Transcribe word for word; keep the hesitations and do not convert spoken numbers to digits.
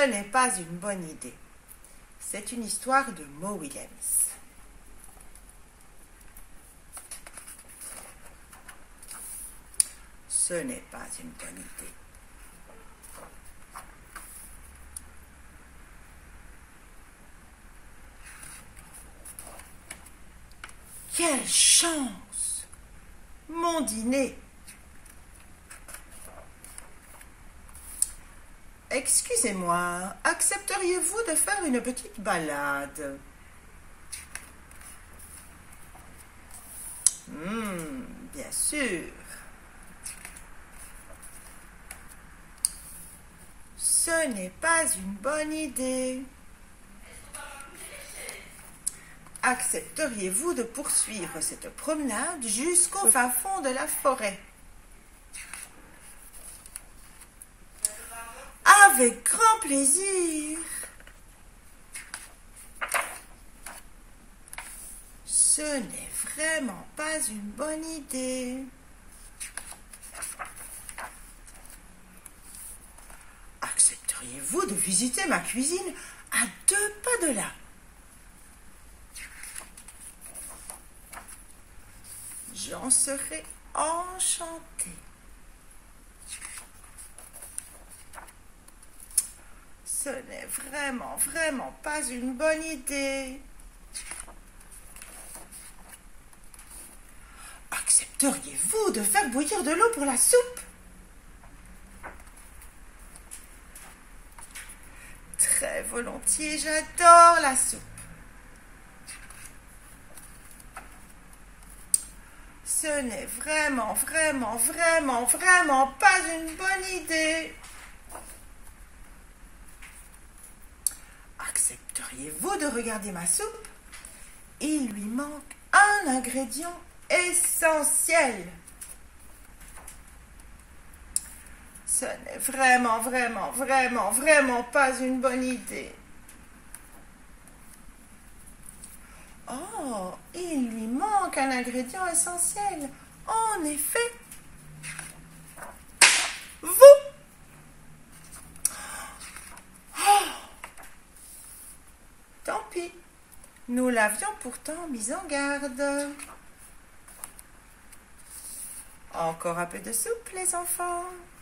Ce n'est pas une bonne idée. C'est une histoire de Mo Willems. Ce n'est pas une bonne idée. Quelle chance! Mon dîner! Excusez-moi, accepteriez-vous de faire une petite balade? Hmm, bien sûr. Ce n'est pas une bonne idée. Accepteriez-vous de poursuivre cette promenade jusqu'au fin fond de la forêt? Avec grand plaisir. Ce n'est vraiment pas une bonne idée. Accepteriez-vous de visiter ma cuisine à deux pas de là? J'en serais enchantée. Ce n'est vraiment, vraiment pas une bonne idée. Accepteriez-vous de faire bouillir de l'eau pour la soupe? Très volontiers, j'adore la soupe. Ce n'est vraiment, vraiment, vraiment, vraiment pas une bonne idée. Accepteriez-vous de regarder ma soupe? Il lui manque un ingrédient essentiel. Ce n'est vraiment, vraiment, vraiment, vraiment pas une bonne idée. Oh, il lui manque un ingrédient essentiel. En effet, vous. Oh, tant pis. Nous l'avions pourtant mis en garde. Encore un peu de soupe, les enfants.